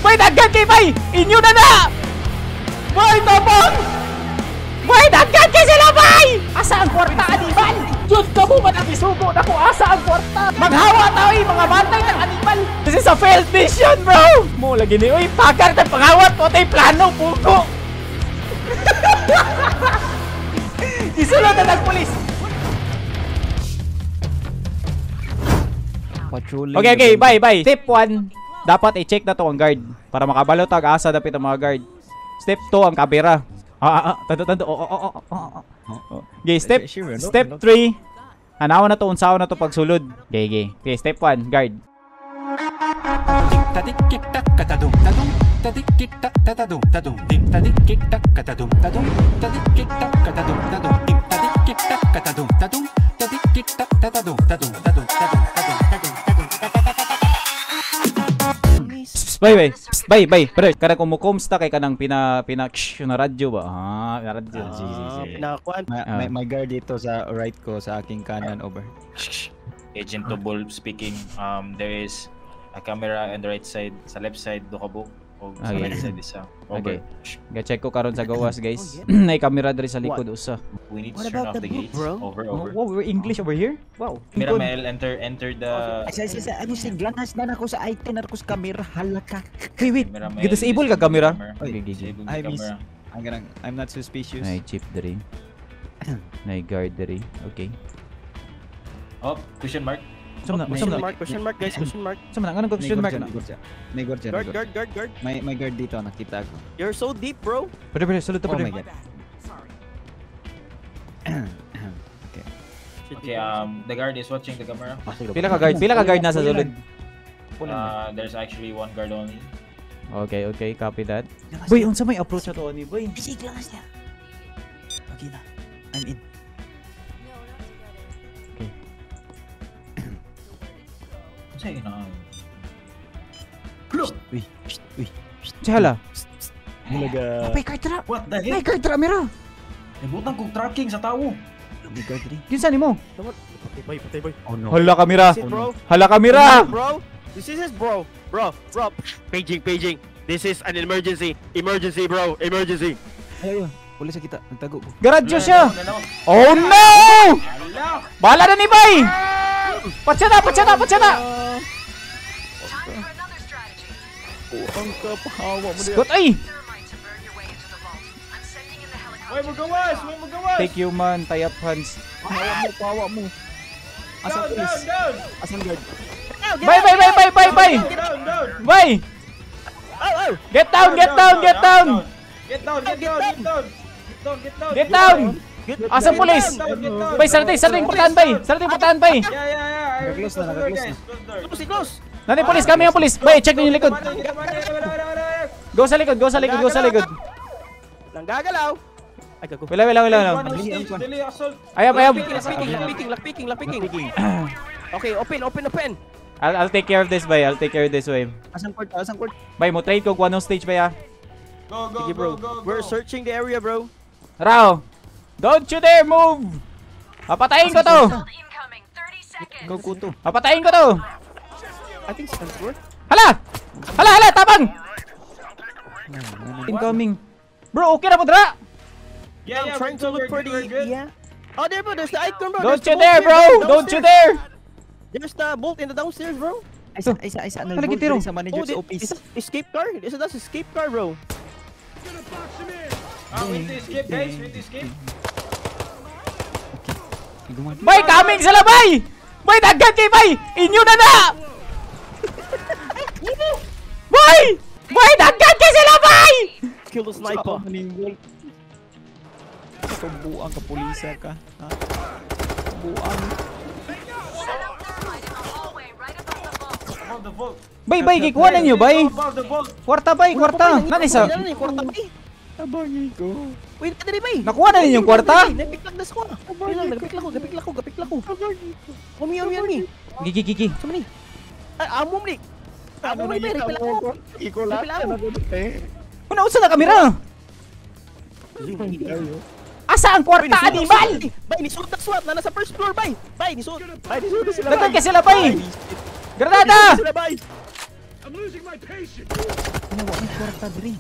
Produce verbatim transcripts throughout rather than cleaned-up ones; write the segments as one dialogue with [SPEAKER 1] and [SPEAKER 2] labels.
[SPEAKER 1] Bay, daghan kay Bay! Inyo na na! Bay, tabang! Bay, daghan kay sila, Bay! Asa ang kwarta, animal? Diyos ka mo, man ang isugo na ko. Asa ang kwarta? Maghawa tayo, mga bantay ng animal. This is a failed mission, bro! Mo, lagi ni, uy, pagar ng pangawat po tayo plano, pugo! Isulot na nagpulis! Okay, okay, bye, bye. Step one, dapat i-check na to ang guard para makabalo tag asa dapit ang mga guard. Step two, ang kamera. Ah, ah, tando, tando. Oh, oh, oh, oh, oh. Okay, step step three. Hanawan na to, unsaon na to pagsulod. Okay, okay. Okay, step one, guard.
[SPEAKER 2] Tadik tik tak katadum tadum tadik tik tak tatadum tadum dim tadik tik tak katadum tadum tadik tik tak katadum tadum dim tadik tik tak katadum tadum tadik tik tak tatadum tadum tadum tadum tadum tadum
[SPEAKER 1] Bye, bye. Bye, bye. Pero kada kumukumsta kay kanang pina pina na radyo ba? Ah, na radyo.
[SPEAKER 3] Pinakuan.
[SPEAKER 4] May may guard dito sa right ko, sa aking kanan, over.
[SPEAKER 5] Agent Tobol speaking. Um, there is a camera on the right side, sa left side do kabuk o sa
[SPEAKER 1] Okay.
[SPEAKER 5] right side isa. Over.
[SPEAKER 1] Okay. Ga-check ko karon sa gawas, guys. Nay kamera diri sa likod usa.
[SPEAKER 5] We need to
[SPEAKER 3] What
[SPEAKER 5] turn
[SPEAKER 3] about
[SPEAKER 5] off
[SPEAKER 3] the
[SPEAKER 5] the
[SPEAKER 3] book,
[SPEAKER 5] gates.
[SPEAKER 3] bro?
[SPEAKER 5] Over,
[SPEAKER 1] Oh,
[SPEAKER 5] over.
[SPEAKER 1] wow, we're English over here? Wow.
[SPEAKER 5] Miramel, enter, enter the.
[SPEAKER 4] Ay, sa sa ano si glanas na nako sa I ten nako sa camera, halaka.
[SPEAKER 1] Wait, wait.
[SPEAKER 5] Miramel,
[SPEAKER 1] Gidisable ka camera?
[SPEAKER 4] Oy,
[SPEAKER 1] Okay, okay.
[SPEAKER 5] Disable
[SPEAKER 4] I
[SPEAKER 5] the
[SPEAKER 4] miss.
[SPEAKER 5] camera.
[SPEAKER 4] I'm gonna, I'm not suspicious.
[SPEAKER 1] Nay chip diri. Nay guard diri. Okay.
[SPEAKER 5] Oh, question mark.
[SPEAKER 1] Sama na,
[SPEAKER 3] Question
[SPEAKER 1] sama na.
[SPEAKER 3] mark, question mark, guys, question mark.
[SPEAKER 1] Sama na, anong question mark na?
[SPEAKER 4] May guard siya, may guard siya.
[SPEAKER 3] Guard, guard, guard, guard.
[SPEAKER 4] May may guard dito, nakita ko.
[SPEAKER 3] You're so deep, bro.
[SPEAKER 1] Pwede, pwede, salute
[SPEAKER 4] Oh
[SPEAKER 1] pwede.
[SPEAKER 4] my god. Okay.
[SPEAKER 5] Okay, um, the guard is watching the camera.
[SPEAKER 1] Pila ka guard? Pila ka guard nasa sulod?
[SPEAKER 5] Uh, there's actually one guard only.
[SPEAKER 1] Okay, okay, copy that. Boy, unsa may approach na to ni boy?
[SPEAKER 4] Ay, sige, glanas niya. Okay na. I'm in.
[SPEAKER 5] Sa'yo na.
[SPEAKER 4] Uy, shh, uy.
[SPEAKER 1] Chala.
[SPEAKER 4] Halaga.
[SPEAKER 1] Apay guard tra.
[SPEAKER 5] What the
[SPEAKER 1] May
[SPEAKER 5] heck?
[SPEAKER 1] guard tra mira.
[SPEAKER 5] Nabutang kong tracking sa tao.
[SPEAKER 4] May guard rin.
[SPEAKER 1] Kinsa nimo?
[SPEAKER 3] Patay boy, patay boy.
[SPEAKER 4] Oh no.
[SPEAKER 1] Hala kamera.
[SPEAKER 3] This is bro.
[SPEAKER 1] Hala kamera.
[SPEAKER 3] Bro, this is it, bro. Bro, bro. Paging, paging. This is an emergency. Emergency, bro. Emergency.
[SPEAKER 4] Ay, ay. Wala sa kita. Nagtago ko.
[SPEAKER 1] Garadyo siya. Oh no! Bala na ni bay. Patsa na, patsa na, patsa na.
[SPEAKER 4] Ang kapahawa mo
[SPEAKER 1] Good ay.
[SPEAKER 5] May magawas! May magawas!
[SPEAKER 1] Take you man, tie up hands.
[SPEAKER 4] Pahawa mo, pahawa mo. Asang
[SPEAKER 5] Down, down,
[SPEAKER 4] police.
[SPEAKER 5] down!
[SPEAKER 4] Asang guard.
[SPEAKER 1] Bye, bye, bye, bye, bye, bye.
[SPEAKER 5] Down, down!
[SPEAKER 1] Bye.
[SPEAKER 3] Oh, oh.
[SPEAKER 1] Get down, get down, get down.
[SPEAKER 5] Get down, get down, get down! Get down, get down!
[SPEAKER 1] Get down. Asang pulis?
[SPEAKER 5] Get down, get down!
[SPEAKER 1] Bay, sarting, sarting portahan bay. Sarting portahan bay.
[SPEAKER 5] Yeah, yeah, yeah!
[SPEAKER 4] Nag-close na,
[SPEAKER 5] Close the door,
[SPEAKER 4] nag-close
[SPEAKER 5] guys. Close the door.
[SPEAKER 3] Close, close.
[SPEAKER 1] Nani pulis, kami ang pulis. Bay, check niyo yung likod. Go sa likod, go sa likod, go sa likod.
[SPEAKER 3] Nanggagalaw. Ay, gago.
[SPEAKER 1] Wala, wala, wala, wala.
[SPEAKER 5] Delay assault.
[SPEAKER 1] Ayab, ayab.
[SPEAKER 3] Lockpicking, lockpicking, lockpicking, lockpicking, lockpicking. Okay, open, open, open.
[SPEAKER 1] I'll, I'll take care of this, bay. I'll take care of this way.
[SPEAKER 4] Asang court, asang court.
[SPEAKER 1] Bay, mo trade ko kung anong stage, bay, ah.
[SPEAKER 5] Go, go,
[SPEAKER 3] Sige,
[SPEAKER 5] go,
[SPEAKER 3] bro.
[SPEAKER 5] go, go.
[SPEAKER 3] We're searching the area, bro.
[SPEAKER 1] Rao, don't you dare move. Papatayin ko to.
[SPEAKER 4] Go kuto.
[SPEAKER 1] Papatayin ko to.
[SPEAKER 3] I think Sandsworth.
[SPEAKER 1] Hala! Hala, hala, tabang! Incoming. Bro, okay na po, dra!
[SPEAKER 5] Yeah,
[SPEAKER 3] I'm
[SPEAKER 5] yeah,
[SPEAKER 3] trying
[SPEAKER 5] we're
[SPEAKER 3] to look
[SPEAKER 5] good,
[SPEAKER 3] for
[SPEAKER 5] we're
[SPEAKER 3] the...
[SPEAKER 5] good.
[SPEAKER 3] Yeah. Oh, there, bro. There's the icon, bro.
[SPEAKER 1] Don't
[SPEAKER 3] There's
[SPEAKER 1] you
[SPEAKER 3] the
[SPEAKER 1] dare,
[SPEAKER 3] bolt
[SPEAKER 1] bro!
[SPEAKER 3] here,
[SPEAKER 1] Don't you
[SPEAKER 3] downstairs.
[SPEAKER 1] dare!
[SPEAKER 3] There's the bolt in the downstairs, bro.
[SPEAKER 4] Ay, sa, ay, sa, ay, sa.
[SPEAKER 1] Hala, gitiro.
[SPEAKER 4] Sa
[SPEAKER 3] Oh,
[SPEAKER 4] manager's
[SPEAKER 3] the,
[SPEAKER 4] office.
[SPEAKER 3] is that escape car? Is that escape car, bro?
[SPEAKER 5] Ah, we need to escape, guys. We need to escape.
[SPEAKER 1] Bay, kaming sila, bay! Bay, daghan kay bay! Inyo na na! Bay! Bay, daghan kay sila, bay!
[SPEAKER 3] Kill the sniper.
[SPEAKER 4] Kabuang kapulisa ka. Ha? Kabuang.
[SPEAKER 5] Above the vault.
[SPEAKER 1] Bay, bay, kikuha na nyo, bay!
[SPEAKER 5] Above the vault.
[SPEAKER 1] Kwarta, bay, kwarta! Nani sa...
[SPEAKER 3] Nani, kwarta ba?
[SPEAKER 4] Tabangi ko.
[SPEAKER 3] Wait, dali ba?
[SPEAKER 1] Nakuha na ninyong kwarta?
[SPEAKER 3] Napiklag na ko. Napiklag ko, napiklag ko, napiklag ko. Umi, umi, umi.
[SPEAKER 1] Gigi, gigi.
[SPEAKER 3] Sama ni. Ay, amo ni. Amo ni, pero pila ko.
[SPEAKER 4] Iko lang.
[SPEAKER 3] Pila ko.
[SPEAKER 1] Una, unsa na kamera? Asa ang kwarta, animal?
[SPEAKER 3] Bay, ni suot na swat na nasa first floor, bay. Bay, ni suot. Bay, ni suot na sila.
[SPEAKER 1] Daghan kay sila, bay! Granada!
[SPEAKER 3] Sila, bay.
[SPEAKER 4] Nawa may kwarta diri.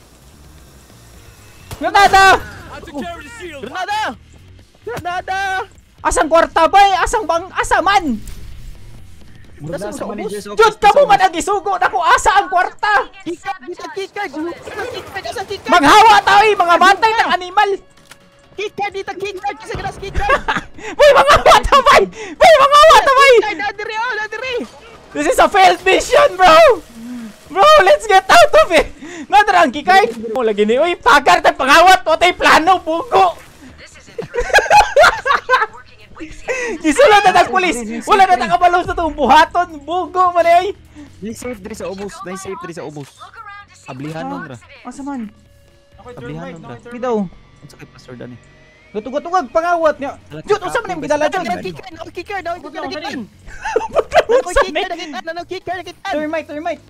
[SPEAKER 1] Granada!
[SPEAKER 3] Granada! Granada!
[SPEAKER 1] Asang kwarta bay? Asang bang asa man?
[SPEAKER 4] Murag sa manager's office.
[SPEAKER 1] Jud ka mo man ang isugo nako asa ang kwarta?
[SPEAKER 3] Kika, dito kika, kika, asa kika.
[SPEAKER 1] Maghawa tayo eh, mga bantay ng animal.
[SPEAKER 3] Kika, dito kika, kasi ganas kika.
[SPEAKER 1] Bay mga wata bay! Bay mga wata bay!
[SPEAKER 3] Ay, nadiri, oh, nadiri.
[SPEAKER 1] This is a failed mission, bro! Bro, let's get out of it! Nadarang kikay! Mo lagi ni, uy, pagar tayo pangawat! O tayo plano, bugo! Gisulod na tag-pulis! Wala na nakabalo sa itong buhaton! Bugo man eh!
[SPEAKER 4] Dai safe diri sa ubos, dai safe diri sa ubos. Ablihan nun ra.
[SPEAKER 1] Asa man?
[SPEAKER 4] Ablihan nun ra.
[SPEAKER 1] Pidaw!
[SPEAKER 4] Unsa kay Pastor Dani?
[SPEAKER 1] Gatugad-tugad pangawat niya! Jud, usa man yung gidala dyan!
[SPEAKER 3] Kika, no kika, no kika, no kika.
[SPEAKER 1] Usa
[SPEAKER 3] Kika,
[SPEAKER 1] ni!
[SPEAKER 3] no kika, no kika.
[SPEAKER 1] Termite, termite!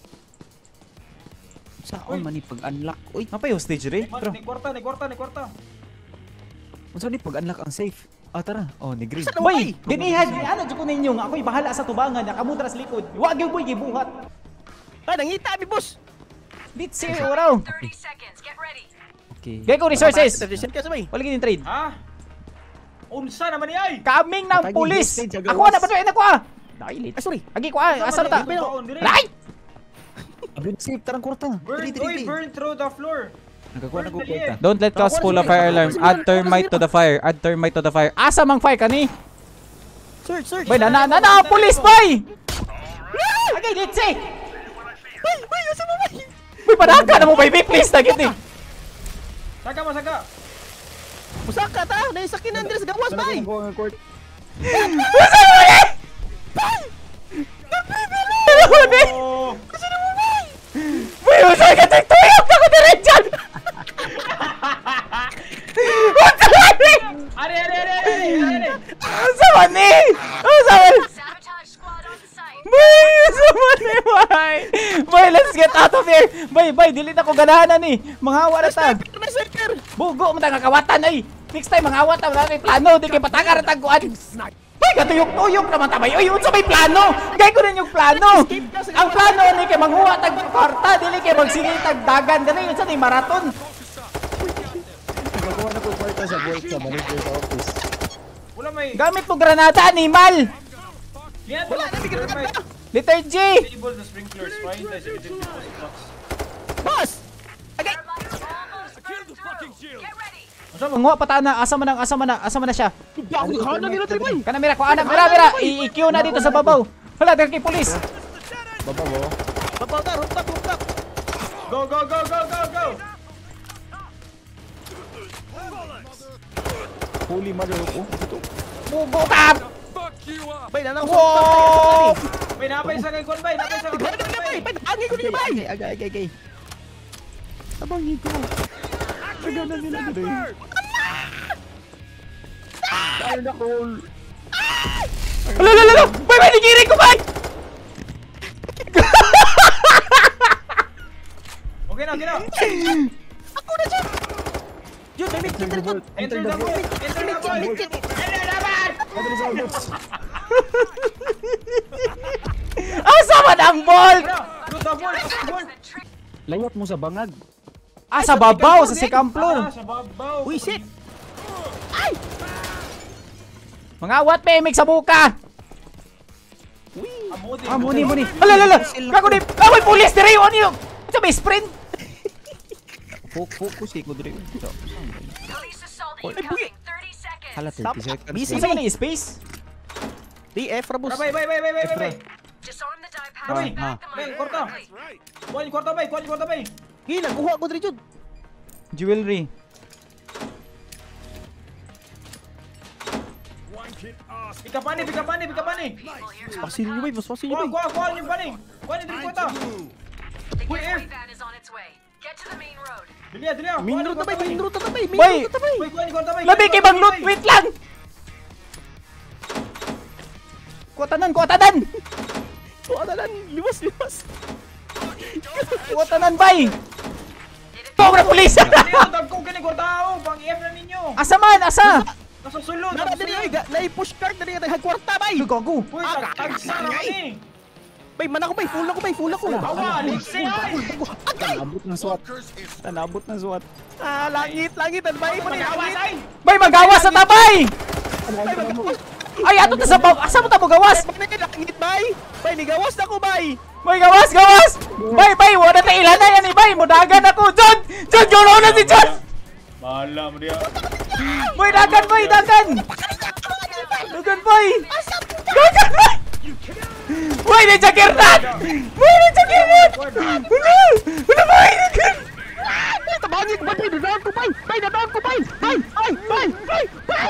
[SPEAKER 4] Saon man ni pag-unlock? Uy,
[SPEAKER 1] Apa yung stage re? Bro,
[SPEAKER 6] Ni kwarta, ni kwarta, ni kwarta.
[SPEAKER 4] unsa ni pag-unlock ang safe? Ah, tara. Oh, ni green.
[SPEAKER 1] boy! Dinihad! Ano dyan ko ninyo nga ako'y bahala sa tubangan niya kamudra sa likod! Wag yung boy, gibuhat!
[SPEAKER 3] Ah, nangita mi boss.
[SPEAKER 1] Let's see oraw!
[SPEAKER 7] thirty seconds. Get ready.
[SPEAKER 4] Okay.
[SPEAKER 1] Gay ko resources!
[SPEAKER 3] Tradition ka sabay.
[SPEAKER 1] Wala gini trade!
[SPEAKER 6] Ha? Unsa naman ni ay?
[SPEAKER 1] Kaming ng
[SPEAKER 4] Patagin,
[SPEAKER 1] pulis!
[SPEAKER 4] stage,
[SPEAKER 1] Ako na pa na ko ah! Dailit!
[SPEAKER 3] Ay, sorry.
[SPEAKER 1] Agi ko ah! Asam ta! Right!
[SPEAKER 4] Abin safe tarang kwarta.
[SPEAKER 6] Burn,
[SPEAKER 4] Diri, diri,
[SPEAKER 6] oy,
[SPEAKER 4] diri.
[SPEAKER 6] burn through the floor.
[SPEAKER 4] Nagakuha na ko kwarta.
[SPEAKER 1] Don't let cows pull a fire alarm. Add thermite to the fire. Add thermite to the fire. Asa mang fire kani?
[SPEAKER 3] Search, search.
[SPEAKER 1] Bay, na na na na! Pulis bay! Agay, let's see!
[SPEAKER 3] Bay, bay, asa mo bay?
[SPEAKER 1] Bay, padaka na mo baby! Please, nagit eh!
[SPEAKER 6] Saka mo, saka.
[SPEAKER 3] Musaka ta, naisakinan diri sa gawas bay.
[SPEAKER 1] Asa mo eh!
[SPEAKER 6] Oh!
[SPEAKER 1] Bay, usa ka tagtuyok na ko diretsyan! Usa man eh!
[SPEAKER 6] Are, are, are, are, are.
[SPEAKER 1] Usa man eh! Usa man!
[SPEAKER 7] Sabotage squad on site.
[SPEAKER 1] Bay! Usa man eh, bay! Bay, let's get out of here! Bay, bay, dili na ko ganahanan eh! Manghawa na ta!
[SPEAKER 3] Na sniper.
[SPEAKER 1] Bugo mo tang kakawatan ay! Next time manghawat ta na may plano, di kay patakar ang taguan! Bay, katuyok-tuyok naman tabay! Uy, unsa may plano? Gay ko rin yung plano! Ang plano ni kay manghuwa tag kwarta, dili kay magsingil tag dagan, dili unsa ni marathon!
[SPEAKER 4] Nagakuha na ko kwarta sa buhay sa manager's office.
[SPEAKER 6] Wala may...
[SPEAKER 1] Gamit mo granada, animal!
[SPEAKER 6] Yan, wala na bigyan ka.
[SPEAKER 1] Letter G!
[SPEAKER 6] Enable the sprinklers. Fine, tayo sa bitong deposit box.
[SPEAKER 3] Boss.
[SPEAKER 7] Thermite almost burned through. Get ready.
[SPEAKER 1] Manghuwa pata na, asa man ang asa man na, asa man na siya.
[SPEAKER 3] Ano nila tribay?
[SPEAKER 1] Kana mira ko anak, mira mira, i-Q na dito sa babaw. Hala, dahil kay pulis.
[SPEAKER 4] Babaw mo.
[SPEAKER 3] Babaw ta, rooftop, rooftop.
[SPEAKER 6] Go, go, go, go, go, go!
[SPEAKER 4] Holy mother of oh, ito.
[SPEAKER 1] Bugo ka!
[SPEAKER 3] Bay, nanang
[SPEAKER 1] Wow!
[SPEAKER 6] Bay, napay sa kay Kwan, bay, napay sa kay Kwan, bay.
[SPEAKER 3] Bay, angin ko ni bay.
[SPEAKER 4] Agay, agay, agay, agay. Abang higo. Agay na nila dito. Tayo na call.
[SPEAKER 1] Hala, hala, hala! Bay, bay, nigiring ko, bay!
[SPEAKER 6] Okay na, okay na.
[SPEAKER 3] Ako na siya. Yun, may mid, enter top.
[SPEAKER 6] Enter the vault. Enter the vault. Enter the vault.
[SPEAKER 1] Asa man ang bolt?
[SPEAKER 6] Shoot the vault, shoot the vault.
[SPEAKER 4] Layot mo sa bangag.
[SPEAKER 1] Ah, sa babaw, sa second floor.
[SPEAKER 6] Ah, sa babaw.
[SPEAKER 3] Uy, shit.
[SPEAKER 1] Mga what, pemig sa buka!
[SPEAKER 6] Amo din.
[SPEAKER 1] Ah, muni, muni. Hala, hala! Kako di! Ah, may pulis! Dire yun yun! Ito may sprint!
[SPEAKER 4] Focus ko diri. Ito.
[SPEAKER 7] Police assault incoming. thirty seconds.
[SPEAKER 4] Hala thirty seconds.
[SPEAKER 3] Busy.
[SPEAKER 1] Isa man yung space?
[SPEAKER 3] D F Rabos.
[SPEAKER 6] Bay, bay, bay, bay, bay, bay.
[SPEAKER 7] Disarm the dive pad.
[SPEAKER 6] Bay,
[SPEAKER 7] Back the
[SPEAKER 6] bay,
[SPEAKER 7] mine.
[SPEAKER 6] korta. Kuha yung kwarta, bay, kuha yung kwarta, bay.
[SPEAKER 3] Gila, kuha ko diri jud.
[SPEAKER 1] Jewelry.
[SPEAKER 6] Pika pani, pika pani, pika pani.
[SPEAKER 3] Pasin niyo bay, mas pasin niyo
[SPEAKER 6] Kuha,
[SPEAKER 3] bay.
[SPEAKER 6] kuha, kuha yung pani. Kuha yung kwarta.
[SPEAKER 7] The
[SPEAKER 6] Wait,
[SPEAKER 7] getaway
[SPEAKER 6] F.
[SPEAKER 7] van is on its way. Get to the main road.
[SPEAKER 6] Dili, dili. Kuha
[SPEAKER 3] Main
[SPEAKER 6] yung
[SPEAKER 3] road na bay,
[SPEAKER 6] kwarta,
[SPEAKER 3] main road na bay, main
[SPEAKER 1] Bay.
[SPEAKER 3] road na bay.
[SPEAKER 6] Bay, kuha yung kwarta, bay.
[SPEAKER 1] Labi kay bang loot! Wait lang! Kuwatanan, kuwatanan!
[SPEAKER 3] Kuha na lang, liwas, liwas.
[SPEAKER 1] Kuwatanan, bay! Cobra police!
[SPEAKER 6] Dili, oh, dagko kini kwarta, oh. Pang-F na ninyo.
[SPEAKER 1] Asa man, asa?
[SPEAKER 6] Nasa sulod.
[SPEAKER 3] Nara
[SPEAKER 6] nasa
[SPEAKER 3] diri
[SPEAKER 6] sulod.
[SPEAKER 3] ay, ga- nai-push card diri tag kwarta bay.
[SPEAKER 1] Gago!
[SPEAKER 6] Uy, tag- tagsa na kami.
[SPEAKER 4] Bay, man ako bay, full ako bay, full ako.
[SPEAKER 1] Tanabot ng SWAT. Tanabot ng SWAT.
[SPEAKER 4] Ah, langit, langit, ano bay mo ni langit?
[SPEAKER 1] Bay, magawas sa tabay! Ay, ato ta sa bab. Asa mo ta mo gawas?
[SPEAKER 4] Bay, langit bay. Bay, nigawas na ko bay.
[SPEAKER 1] Bay, gawas, gawas! Bay, bay, wala ta ilan na yan eh, bay. Mudagan ako. John! John, John, na si John!
[SPEAKER 5] Mahala mo dia.
[SPEAKER 1] Bay, dagan, bay, dagan! Dagan, bay! Dagan, bay! Bay, ni Jaggernaut! Bay, ni Jaggernaut! Ano? Ano, bay? Dagan!
[SPEAKER 4] Tabangin ko bay, dadaan ko bay. Bay, dadaan ko bay. Bay, bay, bay, bay, bay.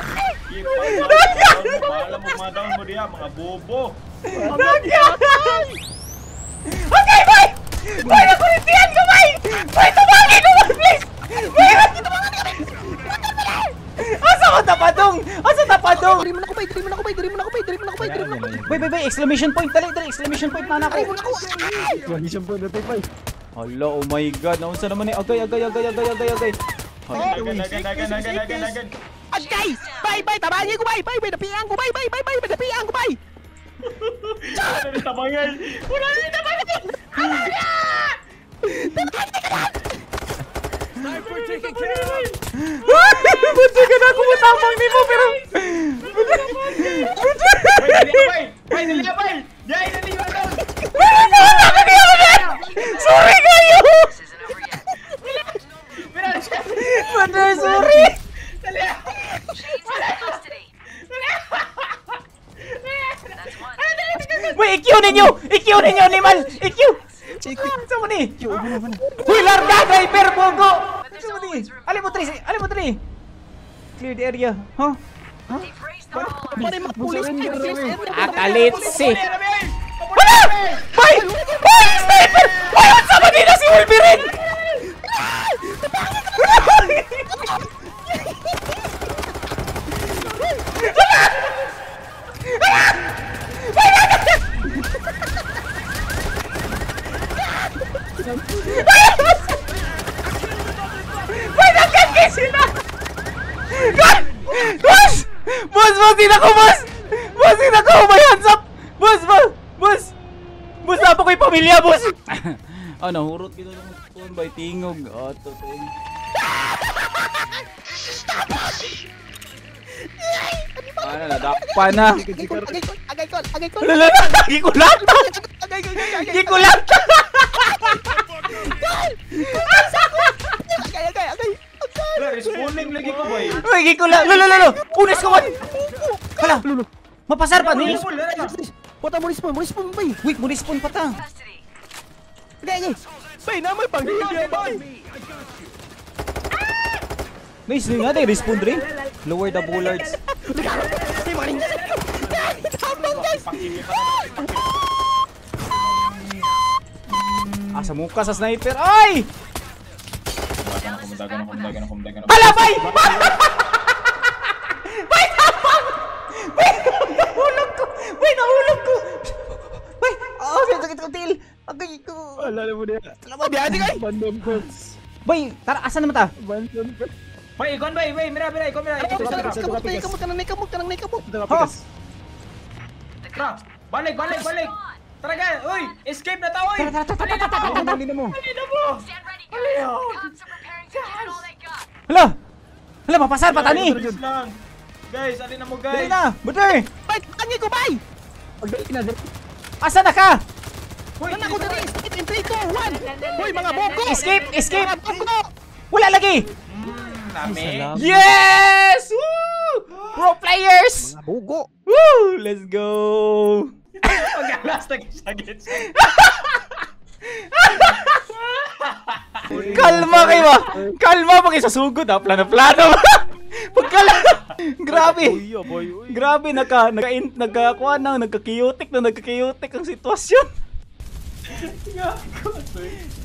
[SPEAKER 5] Mahala mo mga down mo dia, mga bobo.
[SPEAKER 1] Dagan! Okay, bay! Bay, nakurintihan ko, bay! Bay, tabangin ko, bay, please! Bay, tabangin ko, bay! Asa ko tapadong? Asa tapadong?
[SPEAKER 4] Diri mo na ko bay, diri mo na ko bay, diri mo na ko bay, diri mo na ko bay, diri mo na ko bay.
[SPEAKER 1] Bay, bay, bay, exclamation point, dali, dali, exclamation point na
[SPEAKER 4] Ay, mo
[SPEAKER 1] ako.
[SPEAKER 4] na ko.
[SPEAKER 3] Exclamation point na tayo, bay.
[SPEAKER 1] Hala, oh my god, naunsa naman eh, agay, agay, agay, agay, agay, agay.
[SPEAKER 5] Nagan, nagan, nagan, nagan, nagan, nagan.
[SPEAKER 4] Agay! Bay, bay, tabangin ko bay, bay, bay, napian ko bay, bay, bay, bay, napian ko bay.
[SPEAKER 5] Ano ni tabangan? Wala ni tabangan.
[SPEAKER 7] Sniper taken care of.
[SPEAKER 1] Buti ka na ako matapang ni mo, pero...
[SPEAKER 5] Bay, dali bay. Bay, dali bay. Yay, dali bay.
[SPEAKER 1] Sorry kayo!
[SPEAKER 5] Mira, siya.
[SPEAKER 1] Brother, sorry!
[SPEAKER 5] Dali.
[SPEAKER 1] Wait, I Q ninyo! I Q ninyo, animal! I Q! Sama ni? Uy, larga, driver, bogo! Sama ni? Alin mo, Tris? Alin mo, Tris? Clear the area. Huh?
[SPEAKER 4] Pare magpulis, pulis.
[SPEAKER 1] Akalit si... Wala! Bay! Bay! Sniper! Bay! At sama nila si Wolverine! Bay! Nagkagay sila! Boss! Boss! Boss! Din ako, boss! Boss! Din ako! May hands up! Boss! Boss! Boss! Boss! Napa ko'y pamilya, boss! Ah, nahurot kita ng phone by tingog. Ah, ito, ito. Ah, nadakpa na.
[SPEAKER 4] Agay ko, agay ko, agay ko, agay ko.
[SPEAKER 1] Lala, lagi ko lang!
[SPEAKER 4] Agay ko, agay ko.
[SPEAKER 1] Lagi ko lang!
[SPEAKER 4] Agay, agay, agay.
[SPEAKER 5] Wala, respawning lagi ko bay.
[SPEAKER 1] Lagi ko lang! Lala, lala! Punas ko man! Hala! Mapasar pa ni!
[SPEAKER 4] Puta mo respawn, mo respawn bay.
[SPEAKER 1] Wait, mo respawn pa ta!
[SPEAKER 4] Agay, agay. Bay, na may panghihigya bay.
[SPEAKER 1] Nice rin nga, day respawn rin. Lower the bullards.
[SPEAKER 4] Di mo rin. Tapos guys.
[SPEAKER 1] Asa muka sa sniper. Ay!
[SPEAKER 5] Dagan ako, dagan ako, dagan ako, dagan ako.
[SPEAKER 1] Hala, bay! Bay, tapang! Bay, nahulog ko! Bay, nahulog ko! Bay! Oh, sakit ko til! Agay ko!
[SPEAKER 3] Alala mo niya.
[SPEAKER 1] Salamat! Biyahan kay!
[SPEAKER 3] Bandom first.
[SPEAKER 1] Bay, tara, asan naman ta?
[SPEAKER 3] Bandom first.
[SPEAKER 5] Bay, ikon bay, bay, mira, mira, ikon mira. Ikon mira.
[SPEAKER 4] Kamot, bay, kamot, kanang naikabot, kanang naikabot.
[SPEAKER 1] Ha?
[SPEAKER 5] Tara, balik, balik, balik. Tara ga, uy, escape na tao, uy.
[SPEAKER 1] Tara, tara, tara, tara, tara, tara.
[SPEAKER 3] Halina mo.
[SPEAKER 5] Halina mo.
[SPEAKER 1] Hala! Hala, mapasar pa tani!
[SPEAKER 5] Bilis lang. Guys, alin na mo
[SPEAKER 1] Dali
[SPEAKER 5] guys.
[SPEAKER 1] na! Butter!
[SPEAKER 4] Bay, tangi ko, bay.
[SPEAKER 3] Pagdali na, dali.
[SPEAKER 1] Asan na ka?
[SPEAKER 5] Uy,
[SPEAKER 4] Ano ko dali? In three, two, one. Hoy, mga boko.
[SPEAKER 1] Escape! Escape!
[SPEAKER 4] Mga boko.
[SPEAKER 1] Wala lagi!
[SPEAKER 5] Nami.
[SPEAKER 1] Yes! Woo! Pro players!
[SPEAKER 4] Mga bugo.
[SPEAKER 1] Woo! Let's go!
[SPEAKER 5] Pag-alas na kisagit.
[SPEAKER 1] Kalma kayo ba? Kalma pag isasugod ha, plano-plano. Pagkala. Grabe. Grabe naka naka nagkakuha na, nagka-chaotic na nagka-chaotic ang sitwasyon.